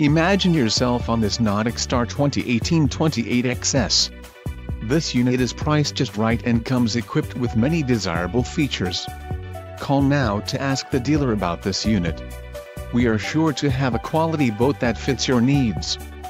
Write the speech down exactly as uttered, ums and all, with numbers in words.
Imagine yourself on this Nautic Star twenty eighteen twenty-eight X S. This unit is priced just right and comes equipped with many desirable features. Call now to ask the dealer about this unit. We are sure to have a quality boat that fits your needs.